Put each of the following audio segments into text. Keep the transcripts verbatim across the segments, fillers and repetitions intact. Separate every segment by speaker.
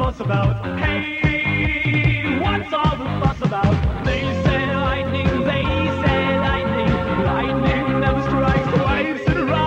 Speaker 1: fuss about? Hey, what's all the fuss about? They say lightning, they say lightning. Lightning never strikes twice in a row.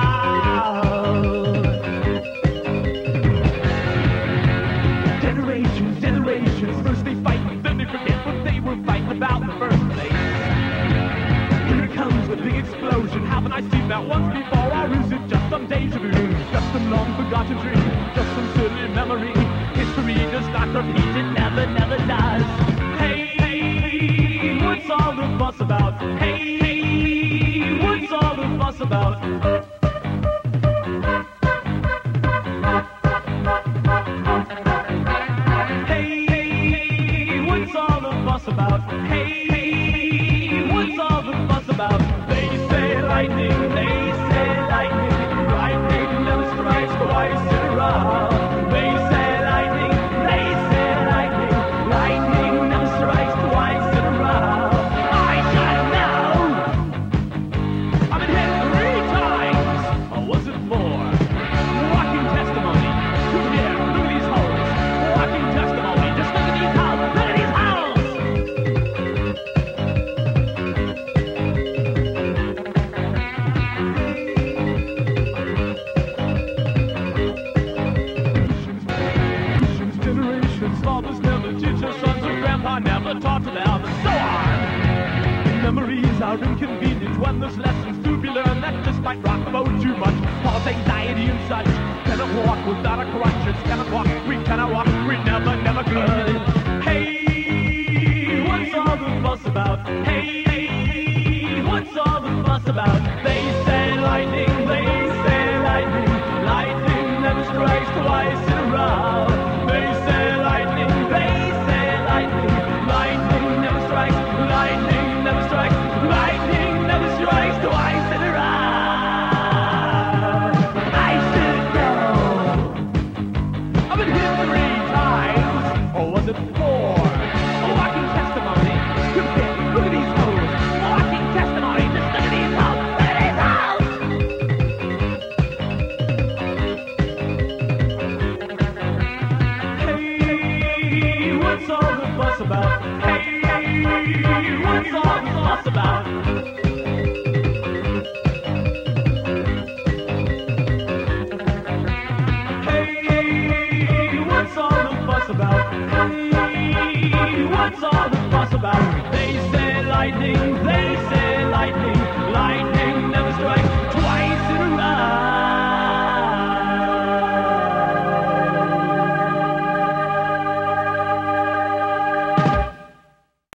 Speaker 1: Generations, generations, first they fight, then they forget what they were fighting about in the first place. Here it comes, the big explosion. Haven't I seen that once before, or is it just some deja vu? Just some long forgotten dream, just some silly memory. History does not repeat, it never, never does. Hey, hey, what's all the fuss about? Hey, hey, what's all the fuss about? Hey, hey, what's all the fuss about? Hey, hey, what's all the fuss about? They say lightning, they say lightning. Lightning never strikes twice in a row. They say lightning, they say lightning. Lightning never strikes twice in a row. I should know! I've been hit three times! Or was it four? Walking testimony. Look here, look at these holes. Walking testimony. Just look at these holes. Look at these holes! Generations, fathers never teach their sons, or grandpa never taught to them, and so on. Memories are inconvenient when there's lessons to be learned that just might rock the boat too much. Cause anxiety and such. Cannot walk without a crutch. It's cannot walk, we cannot walk, we never, never could. Hey, what's all the fuss about? Hey, hey, what's all the fuss about? They say lightning, they say lightning. Lightning never strikes twice in a row. They say lightning, they say lightning. Lightning never strikes, lightning never strikes, lightning never strikes twice in a row. I should know. I've been hit three times, or was it four? A walking testimony. Look at look at these holes. Walking testimony. Just look at these holes. Look at these holes. Hey, what's all the fuss about? Hey, what's all the fuss about? Hey, what's all the fuss about? Hey, what's all the fuss about? They say lightning, they